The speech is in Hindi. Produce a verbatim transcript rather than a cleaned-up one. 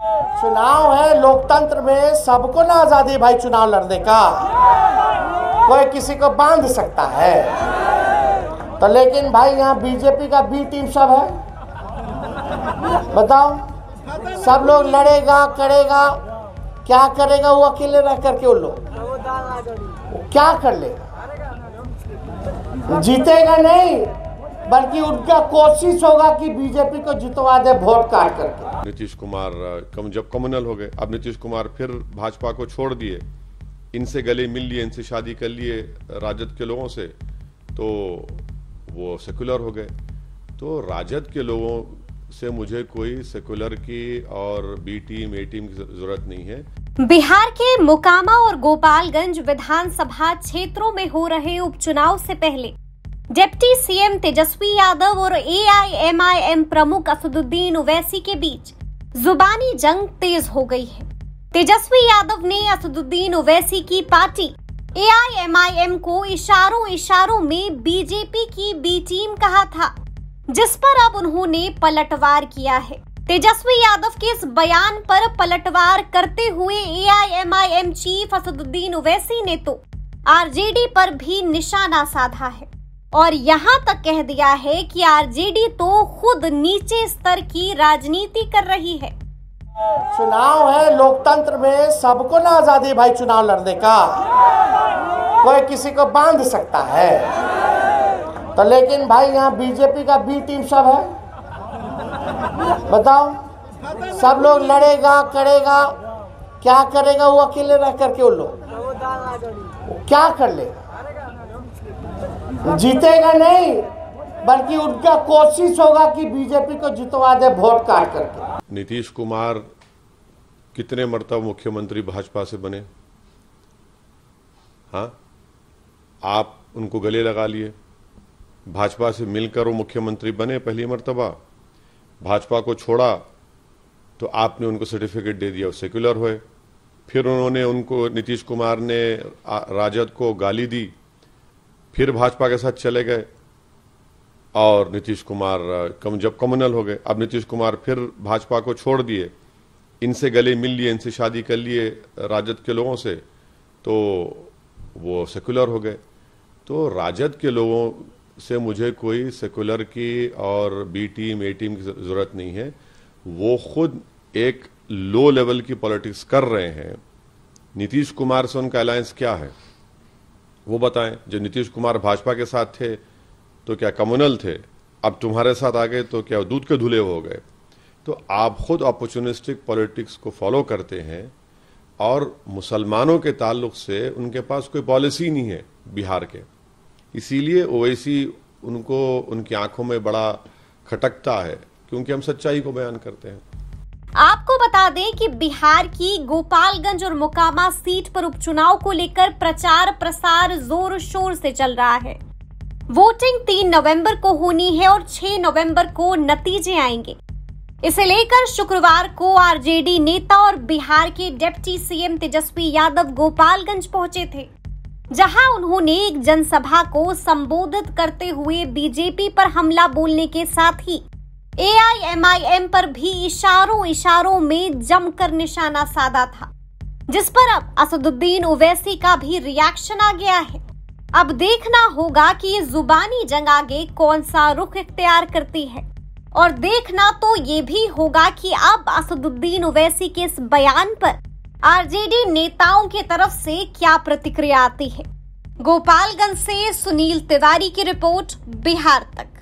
चुनाव है, लोकतंत्र में सबको ना आजादी भाई चुनाव लड़ने का, कोई किसी को बांध सकता है तो। लेकिन भाई यहाँ बीजेपी का बी टीम सब है, बताओ, सब लोग लड़ेगा करेगा, क्या करेगा वो अकेले रह करके? वो लोग क्या कर लेगा? जीतेगा नहीं, बल्कि उनका कोशिश होगा कि बीजेपी को जितवा दे वोट काट करके। नीतीश कुमार कम जब कम्युनल हो गए, अब नीतीश कुमार फिर भाजपा को छोड़ दिए, इनसे गले मिल लिए, इनसे शादी कर लिए राजद के लोगों से, तो वो सेकुलर हो गए। तो राजद के लोगों से मुझे कोई सेकुलर की और बी टीम ए टीम की जरूरत नहीं है। बिहार के मोकामा और गोपालगंज विधानसभा क्षेत्रों में हो रहे उपचुनाव से पहले डिप्टी सीएम तेजस्वी यादव और ए आई एम आई एम प्रमुख असदुद्दीन ओवैसी के बीच जुबानी जंग तेज हो गई है। तेजस्वी यादव ने असदुद्दीन ओवैसी की party A I M I M को इशारों इशारों में बीजेपी की बी टीम कहा था, जिस पर अब उन्होंने पलटवार किया है। तेजस्वी यादव के इस बयान पर पलटवार करते हुए A I M I M chief Asaduddin Owaisi ने तो आर जे डी पर भी निशाना साधा है और यहाँ तक कह दिया है कि आर जे डी तो खुद नीचे स्तर की राजनीति कर रही है। चुनाव है, लोकतंत्र में सबको ना आजादी भाई चुनाव लड़ने का, कोई किसी को बांध सकता है तो। लेकिन भाई यहाँ बीजेपी का बी टीम सब है, बताओ, सब लोग लड़ेगा करेगा, क्या करेगा वो अकेले रह करके? वो लोग क्या कर लेगा? जीतेगा नहीं, बल्कि उनका कोशिश होगा कि बीजेपी को जितवा दे वोट काट करके। नीतीश कुमार कितने मरतबा मुख्यमंत्री भाजपा से बने? हाँ, आप उनको गले लगा लिए, भाजपा से मिलकर वो मुख्यमंत्री बने पहली मर्तबा, भाजपा को छोड़ा तो आपने उनको सर्टिफिकेट दे दिया, सेक्युलर हुए। फिर उन्होंने उनको नीतीश कुमार ने राजद को गाली दी, फिर भाजपा के साथ चले गए और नीतीश कुमार कम जब कम्युनल हो गए, अब नीतीश कुमार फिर भाजपा को छोड़ दिए, इनसे गले मिल लिए, इनसे शादी कर लिए राजद के लोगों से, तो वो सेकुलर हो गए। तो राजद के लोगों से मुझे कोई सेकुलर की और बी टीम ए टीम की जरूरत नहीं है। वो खुद एक लो लेवल की पॉलिटिक्स कर रहे हैं। नीतीश कुमार से उनका अलायंस क्या है वो बताएं। जब नीतीश कुमार भाजपा के साथ थे तो क्या कम्युनल थे, अब तुम्हारे साथ आ गए तो क्या दूध के धुले हो गए? तो आप खुद अपॉर्चुनिस्टिक पॉलिटिक्स को फॉलो करते हैं और मुसलमानों के ताल्लुक से उनके पास कोई पॉलिसी नहीं है बिहार के, इसीलिए ओवैसी उनको उनकी आंखों में बड़ा खटकता है, क्योंकि हम सच्चाई को बयान करते हैं। आपको बता दें कि बिहार की गोपालगंज और मोकामा सीट पर उपचुनाव को लेकर प्रचार प्रसार जोर शोर से चल रहा है। वोटिंग तीन नवंबर को होनी है और छह नवंबर को नतीजे आएंगे। इसे लेकर शुक्रवार को आर जे डी नेता और बिहार के डिप्टी सीएम तेजस्वी यादव गोपालगंज पहुंचे थे, जहां उन्होंने एक जनसभा को संबोधित करते हुए बीजेपी पर हमला बोलने के साथ ही ए आई एम आई एम पर भी इशारों इशारों में जमकर निशाना साधा था, जिस पर अब असदुद्दीन ओवैसी का भी रिएक्शन आ गया है। अब देखना होगा कि ये जुबानी जंग आगे कौन सा रुख इख्तियार करती है, और देखना तो ये भी होगा कि अब असदुद्दीन ओवैसी के इस बयान पर आर जे डी नेताओं की तरफ से क्या प्रतिक्रिया आती है। गोपालगंज से सुनील तिवारी की रिपोर्ट, बिहार तक।